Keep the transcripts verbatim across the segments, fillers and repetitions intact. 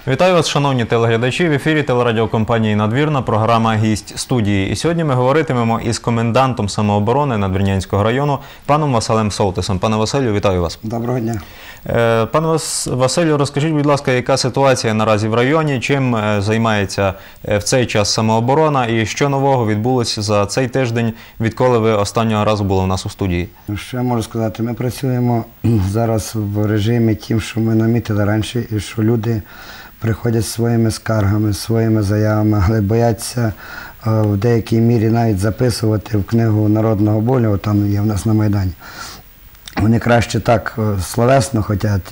Вітаю вас, шановні телеглядачі. В ефірі телерадіокомпанії «Надвірна» програма «Гість студії». І сьогодні ми говоритимемо із комендантом самооборони Надвірнянського району паном Василем Солтисом. Пане Василю, вітаю вас. Доброго дня. Пане Василю, розкажіть, будь ласка, яка ситуація наразі в районі, чим займається в цей час самооборона і що нового відбулося за цей тиждень, відколи ви останнього разу були у нас у студії? Що я можу сказати? Ми працюємо зараз в режимі тим, що ми намітили раніше, і що люди приходять зі своїми скаргами, своїми заявами, але бояться в деякій мірі навіть записувати в книгу народного болю, там є в нас на Майдані. Вони краще так словесно хочуть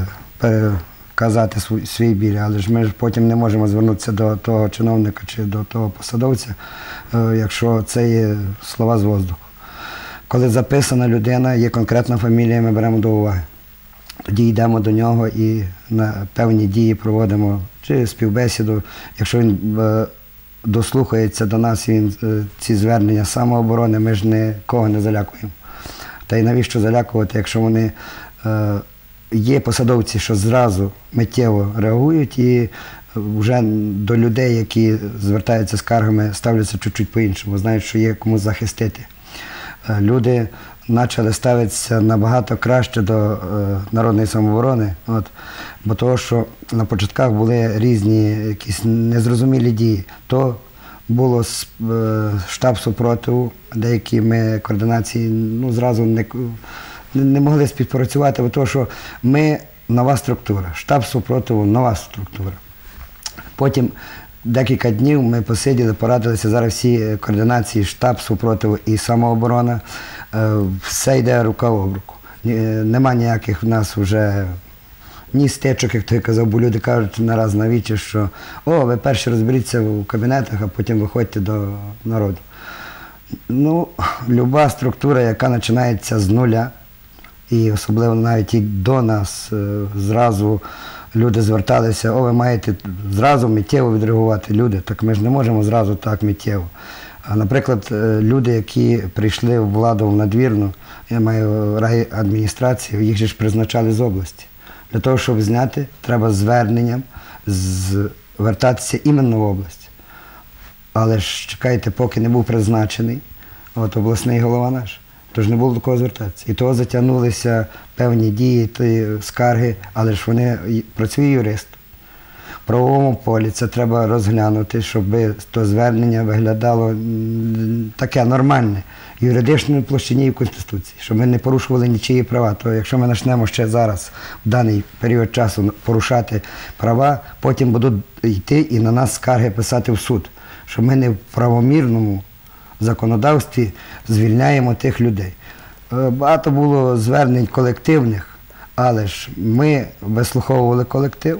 переказати свій біль, але ж ми ж потім не можемо звернутися до того чиновника чи до того посадовця, якщо це є слова з воздуху. Коли записана людина, є конкретна фамілія, ми беремо до уваги. Тоді йдемо до нього і на певні дії проводимо, чи співбесіду. Якщо він е, дослухається до нас, він е, ці звернення самооборони, ми ж нікого не залякуємо. Та й навіщо залякувати, якщо вони е, є посадовці, що зразу миттєво реагують і вже до людей, які звертаються з скаргами, ставляться чуть-чуть по-іншому, знають, що є кому захистити. Е, люди почали ставитися набагато краще до е, народної самооборони, от, бо того, що на початках були різні якісь незрозумілі дії. То було е, штаб супротиву, деякі ми координації ну, зразу не, не могли співпрацювати, бо того, що ми нова структура, штаб супротиву нова структура. Потім декілька днів ми посиділи, порадилися, зараз всі координації, штаб супротиву і самооборона, все йде рука об руку. Нема ніяких в нас вже ні стечок, як той казав, бо люди кажуть нараз на вічі, що о, ви перші розберіться в кабінетах, а потім виходьте до народу. Ну, люба структура, яка починається з нуля, і особливо навіть і до нас зразу люди зверталися, о, ви маєте зразу миттєво відреагувати. Люди, так ми ж не можемо зразу так миттєво. А, наприклад, люди, які прийшли в владу в Надвірну, я маю райадміністрацію, їх же ж призначали з області. Для того, щоб зняти, треба зверненням звертатися іменно в область. Але ж, чекайте, поки не був призначений от, обласний голова наш, то ж не було до кого звертатися. І того затягнулися певні дії, ті скарги, але ж вони, працює юрист. В правовому полі це треба розглянути, щоб то звернення виглядало таке нормальне, в юридичній площині і в Конституції, щоб ми не порушували нічиї права. То якщо ми почнемо ще зараз, в даний період часу, порушати права, потім будуть йти і на нас скарги писати в суд, щоб ми не в правомірному законодавстві звільняємо тих людей. Багато було звернень колективних, але ж ми вислуховували колектив.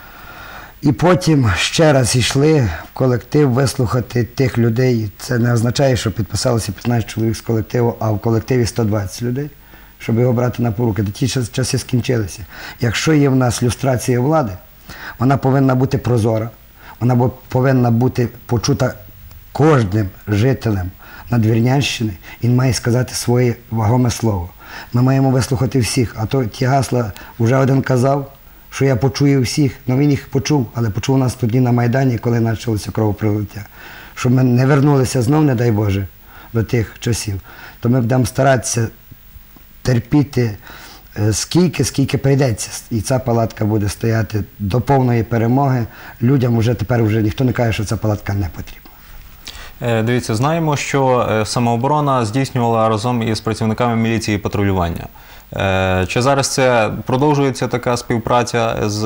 І потім ще раз йшли в колектив вислухати тих людей. Це не означає, що підписалося п'ятнадцять чоловік з колективу, а в колективі сто двадцять людей, щоб його брати на поруки. Ті часи скінчилися. Якщо є в нас люстрація влади, вона повинна бути прозора, вона повинна бути почута кожним жителем Надвірнянщини, він має сказати своє вагоме слово. Ми маємо вислухати всіх, а то ті гасла вже один казав, що я почую всіх, ну він їх почув, але почув нас тоді на Майдані, коли почалося кровопролиття. Щоб ми не вернулися знов, не дай Боже, до тих часів, то ми будемо старатися терпіти скільки, скільки прийдеться. І ця палатка буде стояти до повної перемоги. Людям вже тепер вже ніхто не каже, що ця палатка не потрібна. Дивіться, знаємо, що самооборона здійснювала разом із працівниками міліції патрулювання. Чи зараз це продовжується така співпраця з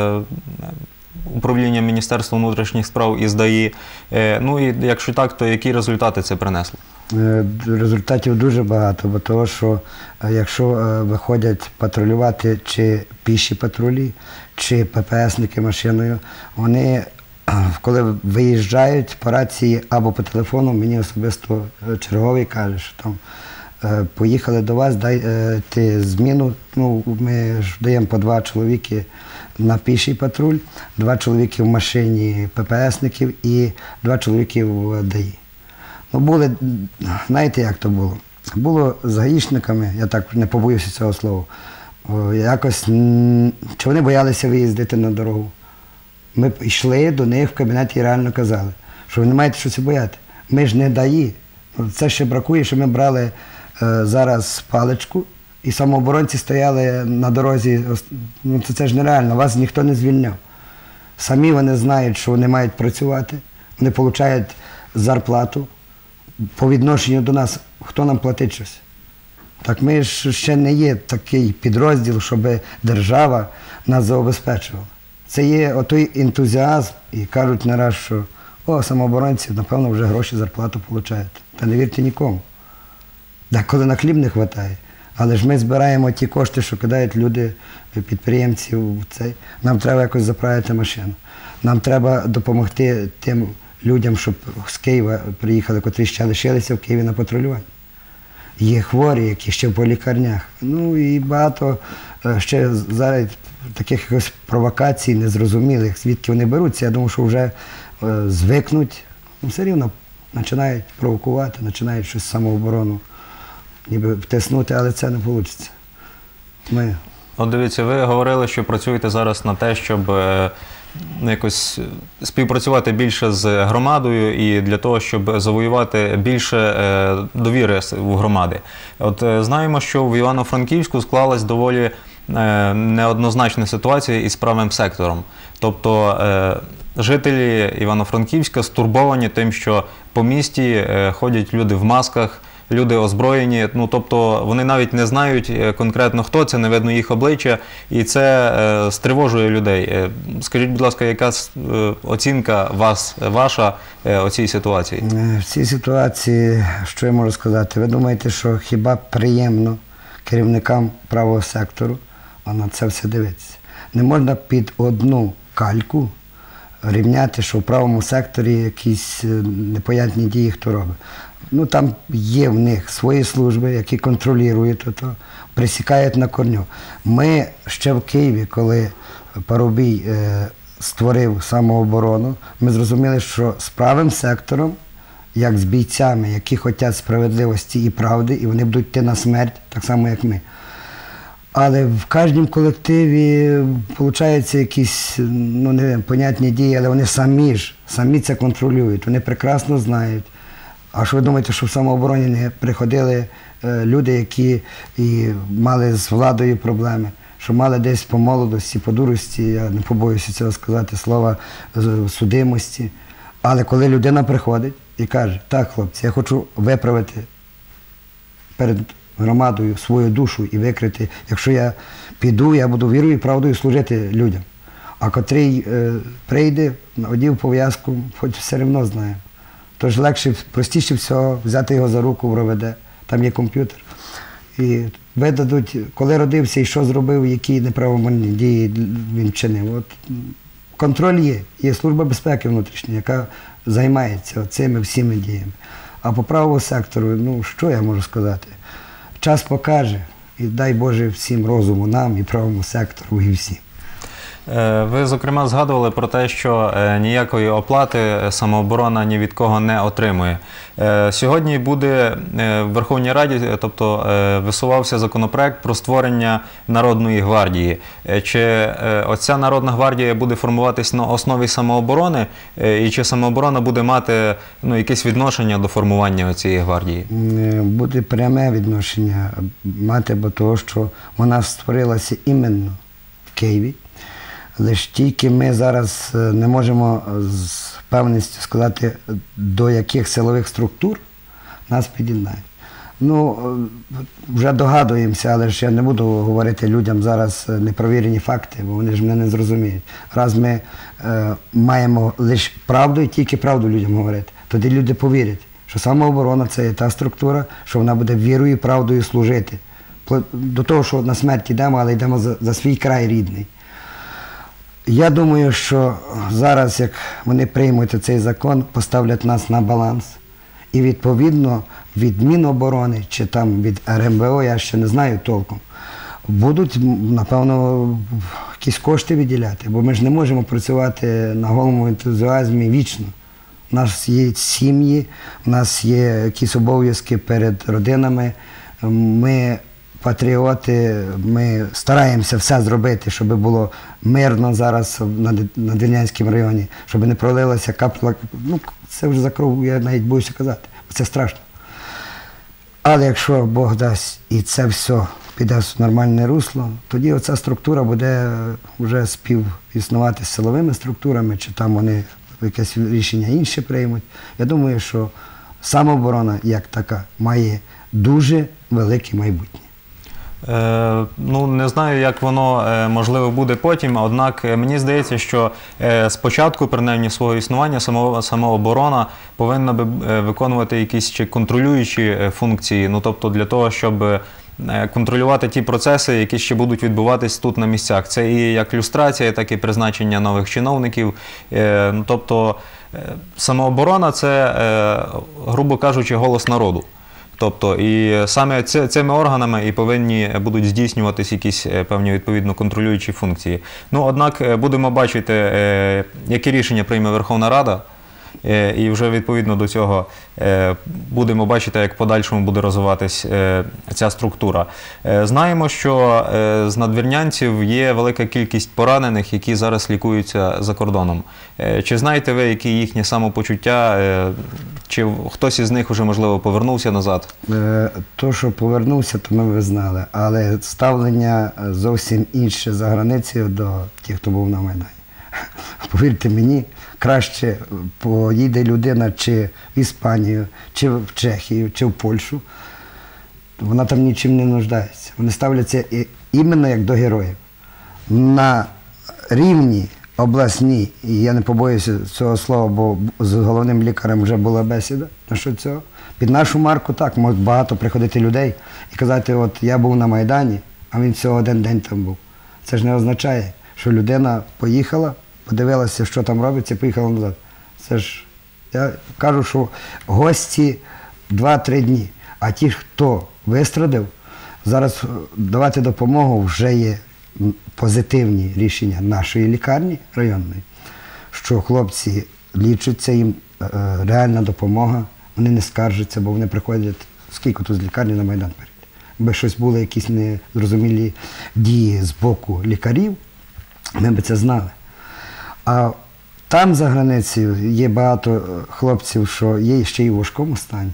управлінням Міністерства внутрішніх справ і з ДАІ? Ну і якщо так, то які результати це принесло? Результатів дуже багато, бо того, що якщо виходять патрулювати чи піші патрулі, чи ППСники машиною, вони, коли виїжджають по рації або по телефону, мені особисто черговий каже, що там поїхали до вас, дайте зміну, ну, ми ж даємо по два чоловіки на піший патруль, два чоловіки в машині ППСників і два чоловіки в ДАІ. Ну, були, знаєте, як то було? Було з гаїшниками, я так не побоюся цього слова, якось, чи вони боялися виїздити на дорогу, Ми йшли до них в кабінет і реально казали, що ви не маєте щось бояти. Ми ж не даї. Це ще бракує, що ми брали е, зараз паличку, і самооборонці стояли на дорозі. Ну, це, це ж нереально, вас ніхто не звільняв. Самі вони знають, що вони мають працювати, вони отримують зарплату. По відношенню до нас, хто нам платить щось? Так ми ж ще не є такий підрозділ, щоб держава нас забезпечувала. Це є отой ентузіазм, і кажуть не раз, що о, самооборонці, напевно, вже гроші, зарплату отримують. Та не вірте нікому. Деколи на хліб не вистачає. Але ж ми збираємо ті кошти, що кидають люди, підприємці в цей. Нам треба якось заправити машину. Нам треба допомогти тим людям, щоб з Києва приїхали, котрі ще лишилися в Києві на патрулюванні. Є хворі, які ще по лікарнях. Ну і багато ще зараз таких якось провокацій незрозумілих, звідки вони беруться. Я думаю, що вже е, звикнуть, ну, все рівно починають провокувати, починають щось самооборону ніби втиснути, але це не вийде. Ми... От дивіться, ви говорили, що працюєте зараз на те, щоб е, якось співпрацювати більше з громадою і для того, щоб завоювати більше е, довіри у громади. От е, знаємо, що в Івано-Франківську склалась доволі е, неоднозначна ситуація із правим сектором. Тобто е, жителі Івано-Франківська стурбовані тим, що по місті е, ходять люди в масках, люди озброєні, ну тобто вони навіть не знають конкретно хто це, не видно їх обличчя, і це е, стривожує людей. Е, скажіть, будь ласка, яка е, оцінка вас, ваша е, у цій ситуації? В цій ситуації, що я можу сказати, ви думаєте, що хіба приємно керівникам правого сектору на це все дивитися? Не можна під одну кальку рівняти, що в правому секторі якісь непонятні дії хто робить. Ну, там є в них свої служби, які контролюють, то, присікають на корню. Ми ще в Києві, коли Парубій е, створив самооборону, ми зрозуміли, що з правим сектором, як з бійцями, які хочуть справедливості і правди, і вони будуть йти на смерть, так само, як ми. Але в кожному колективі виходять якісь, ну, не понятні дії, але вони самі ж, самі це контролюють, вони прекрасно знають. А що ви думаєте, що в самообороні не приходили е, люди, які і мали з владою проблеми, що мали десь по молодості, по дурості, я не побоюся цього сказати, слова судимості. Але коли людина приходить і каже, так, хлопці, я хочу виправити перед громадою свою душу і викрити, якщо я піду, я буду вірою і правдою служити людям. А котрий е, прийде, одів пов'язку, хоч все одно знає. Тож легше, простіше всього взяти його за руку в РОВД, там є комп'ютер. І видадуть, коли родився і що зробив, які неправомірні дії він вчинив. От, контроль є, є Служба безпеки внутрішня, яка займається цими всіми діями. А по правому сектору, ну що я можу сказати? Час покаже, і дай Боже всім розуму, нам і правому сектору, і всім. Ви, зокрема, згадували про те, що ніякої оплати самооборона ні від кого не отримує. Сьогодні буде в Верховній Раді, тобто висувався законопроект про створення Народної гвардії. Чи оця Народна гвардія буде формуватись на основі самооборони, і чи самооборона буде мати, ну, якесь відношення до формування цієї гвардії? Буде пряме відношення мати, бо того, що вона створилася іменно в Києві. Лише тільки ми зараз не можемо з певністю сказати, до яких силових структур нас під'єднають. Ну, вже догадуємося, але ж я не буду говорити людям зараз непровірені факти, бо вони ж мене не зрозуміють. Раз ми е, маємо лише правду і тільки правду людям говорити, тоді люди повірять, що самооборона – це є та структура, що вона буде вірою і правдою служити. До того, що на смерть йдемо, але йдемо за, за свій край рідний. Я думаю, що зараз, як вони приймуть цей закон, поставлять нас на баланс. І відповідно від Міноборони чи там від Ер Ем Бе О, я ще не знаю толком, будуть, напевно, якісь кошти виділяти, бо ми ж не можемо працювати на голому ентузіазмі вічно. У нас є сім'ї, у нас є якісь обов'язки перед родинами, ми патріоти, ми стараємося все зробити, щоб було мирно зараз на Надвірнянському районі, щоб не пролилася капля, ну це вже за кров, я навіть боюся казати, це страшно. Але якщо Бог дасть і це все піде в нормальне русло, тоді оця структура буде вже співіснувати з силовими структурами, чи там вони якесь рішення інше приймуть. Я думаю, що самооборона як така має дуже велике майбутнє. Е, ну, не знаю, як воно е, можливо буде потім, однак е, мені здається, що е, спочатку, принаймні, свого існування само, самооборона повинна би е, виконувати якісь чи контролюючі е, функції, ну, тобто для того, щоб е, контролювати ті процеси, які ще будуть відбуватись тут на місцях. Це і як люстрація, так і призначення нових чиновників. Е, ну, тобто е, самооборона – це, е, грубо кажучи, голос народу. Тобто, і саме цими органами і повинні будуть здійснюватись якісь певні відповідно контролюючі функції. Ну, однак будемо бачити, які рішення прийме Верховна Рада, і вже відповідно до цього будемо бачити, як в подальшому буде розвиватись ця структура. Знаємо, що з надвірнянців є велика кількість поранених, які зараз лікуються за кордоном. Чи знаєте ви, які їхні самопочуття, чи хтось із них вже, можливо, повернувся назад? То, що повернувся, то ми знали, але ставлення зовсім інше за границею до тих, хто був на Майдані. Повірте мені, краще поїде людина чи в Іспанію, чи в Чехію, чи в Польщу, вона там нічим не нуждається. Вони ставляться іменно як до героїв. На рівні обласній, і я не побоюся цього слова, бо з головним лікарем вже була бесіда насчет цього. Під нашу марку так, може багато приходити людей і казати, от я був на Майдані, а він всього один день там був. Це ж не означає, що людина поїхала, подивилася, що там робиться, і поїхала назад. Це ж, я кажу, що гості два-три дні, а ті, хто вистрадав, зараз давати допомогу вже є позитивні рішення нашої лікарні районної, що хлопці лічаться, їм реальна допомога, вони не скаржаться, бо вони приходять, скільки тут з лікарні на Майдан перейти. Якби щось були якісь незрозумілі дії з боку лікарів, ми б це знали. А там за границею є багато хлопців, що є ще й у важкому стані.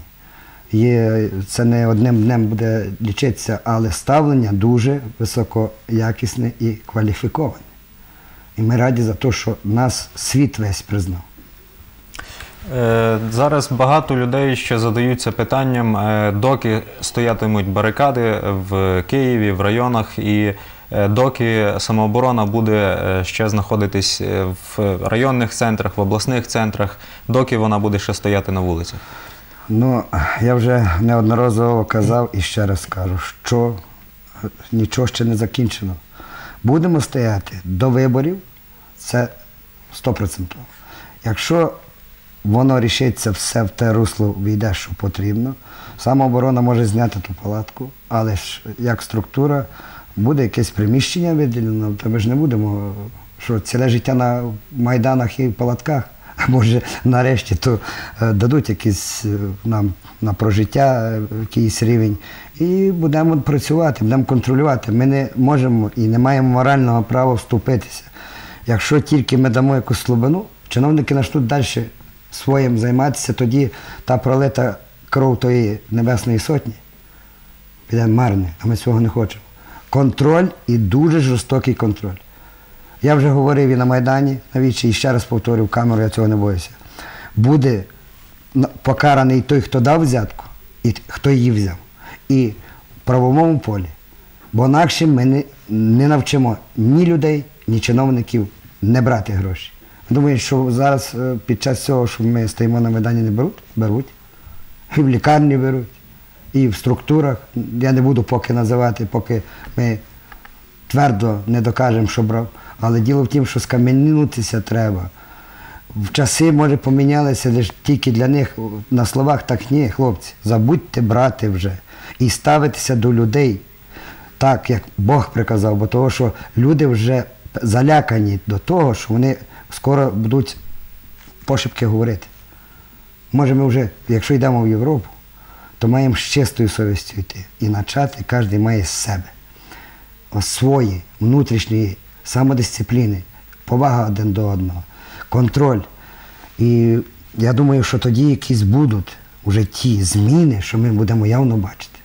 Є, це не одним днем буде лічитися, але ставлення дуже високоякісне і кваліфіковане. І ми раді за те, що нас світ весь признав. Зараз багато людей ще задаються питанням, доки стоятимуть барикади в Києві, в районах, і доки самооборона буде ще знаходитись в районних центрах, в обласних центрах, доки вона буде ще стояти на вулицях. Ну, я вже неодноразово казав і ще раз кажу, що нічого ще не закінчено. Будемо стояти до виборів, це сто відсотків. Якщо воно рішиться, все в те русло війде, що потрібно, самооборона може зняти ту палатку, але ж як структура буде якесь приміщення виділено, то ми ж не будемо, що ціле життя на майданах і палатках. А може, нарешті, то дадуть якийсь нам на прожиття якийсь рівень. І будемо працювати, будемо контролювати. Ми не можемо і не маємо морального права вступитися. Якщо тільки ми дамо якусь слабину, чиновники почнуть далі своїм займатися, тоді та пролита кров тої Небесної Сотні піде марне, а ми цього не хочемо. Контроль і дуже жорстокий контроль. Я вже говорив і на Майдані, навіщо, і ще раз повторюю в камеру, я цього не боюся. Буде покараний той, хто дав взятку, і хто її взяв. І в правовому полі. Бо інакше ми не, не навчимо ні людей, ні чиновників не брати гроші. Думаю, що зараз під час цього, що ми стоїмо на Майдані, не беруть? Беруть. І в лікарні беруть, і в структурах. Я не буду поки називати, поки ми твердо не докажемо, що брав. Але діло в тім, що скам'янутися треба. В часи, може, помінялися лише тільки для них на словах, так ні, хлопці, забудьте брати вже і ставитися до людей так, як Бог приказав, бо того, що люди вже залякані до того, що вони скоро будуть пошепки говорити. Може, ми вже, якщо йдемо в Європу, то маємо з чистою совістю йти. І почати кожен має з себе. Ось свої внутрішньої самодисципліни, повага один до одного, контроль. І я думаю, що тоді якісь будуть уже ті зміни, що ми будемо явно бачити.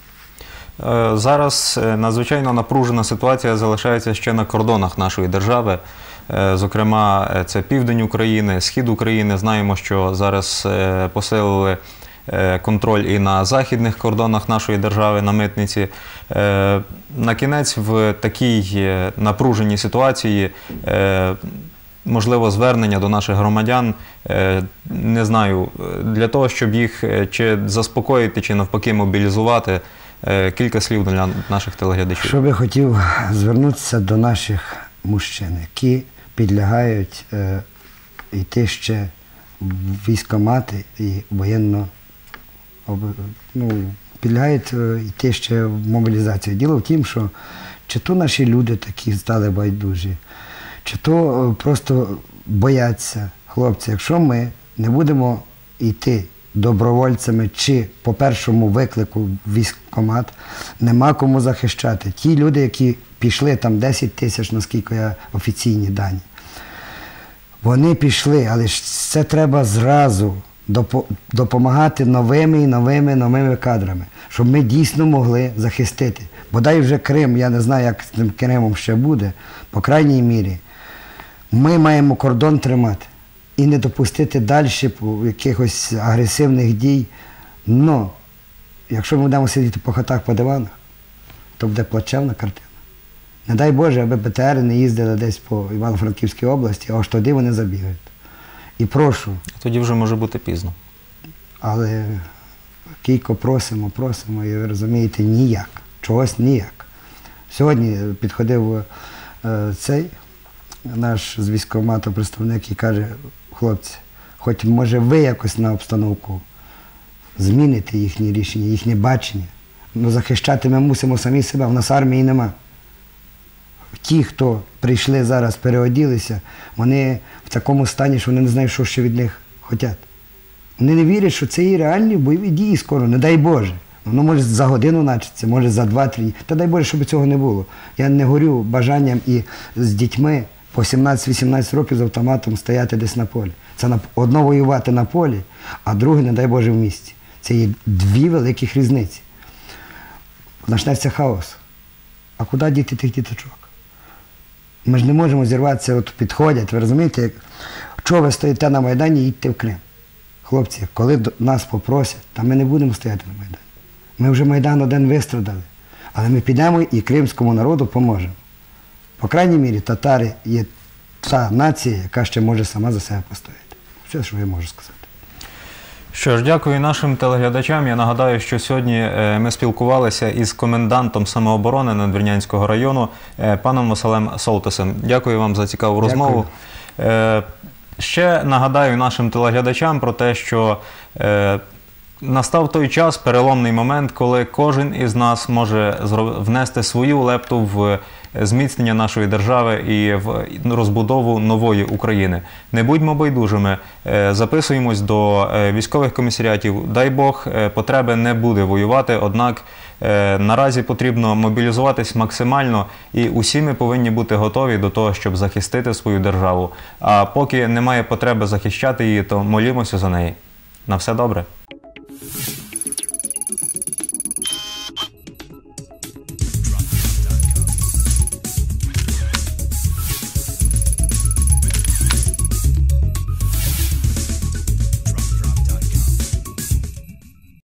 Е, Зараз е, надзвичайно напружена ситуація залишається ще на кордонах нашої держави. Е, Зокрема, е, це південь України, схід України. Знаємо, що зараз е, посилили е, контроль і на західних кордонах нашої держави, на митниці. Е, На кінець в такій е, напруженій ситуації е, можливо звернення до наших громадян, е, не знаю, для того, щоб їх е, чи заспокоїти, чи навпаки мобілізувати. Е, Кілька слів для наших телеглядачів. Що би хотів звернутися до наших мужчин, які підлягають е, йти ще в військкомати і воєнно, об- ну, підлягають е, йти ще в мобілізацію. Діло в тім, що чи то наші люди такі стали байдужі, чи то е, просто бояться. Хлопці, якщо ми не будемо йти добровольцями чи по першому виклику в військкомат, нема кому захищати. Ті люди, які пішли, там десять тисяч, наскільки я офіційні дані, вони пішли, але ж це треба зразу допо- допомагати новими і новими, новими кадрами, щоб ми дійсно могли захистити. Бодай вже Крим, я не знаю, як з тим Кримом ще буде, по крайній мірі, ми маємо кордон тримати і не допустити далі якихось агресивних дій. Но, якщо ми будемо сидіти по хатах, по диванах, то буде плачевна картина. Не дай Боже, аби Б Т Р не їздили десь по Івано-Франківській області, аж тоді вони забігають. І прошу, Тоді вже може бути пізно. але кілько просимо, просимо, і ви розумієте, ніяк. Чогось ніяк. Сьогодні підходив е, цей наш з військкомату представник і каже: хлопці, хоч може ви якось на обстановку зміните їхні рішення, їхнє бачення, але захищати ми мусимо самі себе, в нас армії нема. Ті, хто прийшли зараз, переоділися, вони в такому стані, що вони не знають, що ще від них хочуть. Вони не вірять, що це і реальні бойові дії скоро, не дай Боже. Воно може за годину начаться, може за два-три. Та дай Боже, щоб цього не було. Я не горю бажанням і з дітьми по сімнадцять-вісімнадцять років з автоматом стояти десь на полі. Це на, одно воювати на полі, а друге, не дай Боже, в місті. Це є дві великих різниці. Почнеться хаос. А куди діти тих діточок? Ми ж не можемо зірватися, от підходять, ви розумієте, як, чого ви стоїте на Майдані і їдьте в Крим. Хлопці, коли до- нас попросять, та ми не будемо стояти на Майдані. Ми вже Майдан один вистрадали, але ми підемо і кримському народу поможемо. По крайній мірі, татари є та нація, яка ще може сама за себе постояти. Все, що я можу сказати. Що ж, дякую нашим телеглядачам. Я нагадаю, що сьогодні е, ми спілкувалися із комендантом самооборони Надвірнянського району е, паном Василем Солтисем. Дякую вам за цікаву розмову. Е, Ще нагадаю нашим телеглядачам про те, що е, настав той час, переломний момент, коли кожен із нас може зро- внести свою лепту в зміцнення нашої держави і в розбудову нової України. Не будьмо байдужими, е, записуємось до е, військових комісаріатів. Дай Бог, е, потреби не буде воювати, однак е, наразі потрібно мобілізуватись максимально, і усі ми повинні бути готові до того, щоб захистити свою державу. А поки немає потреби захищати її, то молімося за неї. На все добре.